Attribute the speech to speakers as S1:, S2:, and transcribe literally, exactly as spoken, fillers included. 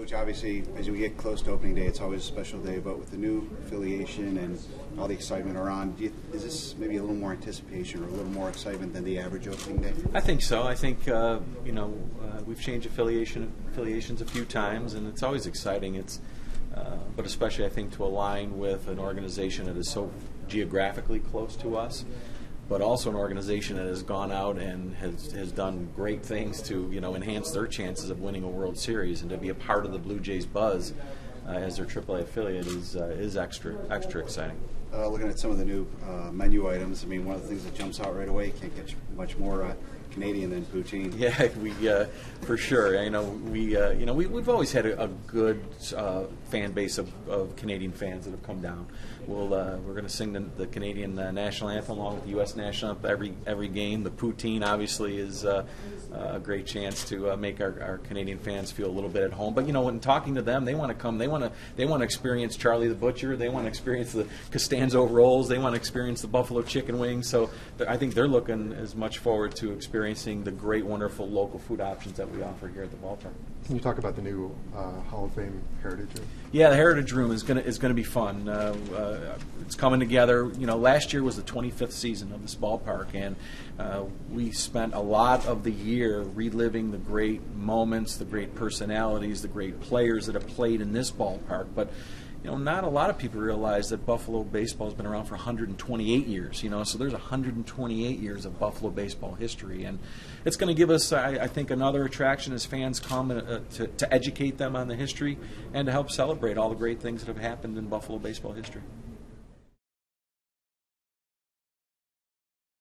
S1: Coach, obviously, as we get close to opening day, it's always a special day, but with the new affiliation and all the excitement around, do you, is this maybe a little more anticipation or a little more excitement than the average opening day?
S2: I think so. I think, uh, you know, uh, we've changed affiliation affiliations a few times, and it's always exciting. It's, uh, but especially, I think, to align with an organization that is so geographically close to us, but also an organization that has gone out and has, has done great things to, you know, enhance their chances of winning a World Series, and to be a part of the Blue Jays buzz uh, as their triple A affiliate is uh, is extra extra exciting.
S1: Uh, looking at some of the new uh, menu items, I mean, one of the things that jumps out right away, can't get much more uh, Canadian than poutine.
S2: Yeah, we uh, for sure. You know, we uh, you know we we've always had a, a good uh, fan base of, of Canadian fans that have come down. We'll uh, we're going to sing the, the Canadian uh, national anthem along with the U S national anthem every every game. The poutine obviously is uh, a great chance to uh, make our, our Canadian fans feel a little bit at home. But you know, when talking to them, they want to come. They want to they want to experience Charlie the Butcher. They want to experience the Costanzo rolls. They want to experience the Buffalo chicken wings. So I think they're looking as much forward to experiencing the great, wonderful local food options that we offer here at the ballpark.
S3: Can you talk about the new uh, Hall of Fame Heritage Room?
S2: Yeah, the Heritage Room is going to is going to be fun. Uh, uh, it's coming together. You know, last year was the twenty-fifth season of this ballpark, and uh, we spent a lot of the year reliving the great moments, the great personalities, the great players that have played in this ballpark. But you know, not a lot of people realize that Buffalo baseball has been around for one hundred twenty-eight years, you know, so there's one hundred twenty-eight years of Buffalo baseball history. And it's going to give us, I, I think, another attraction as fans come uh, to, to educate them on the history and to help celebrate all the great things that have happened in Buffalo baseball history.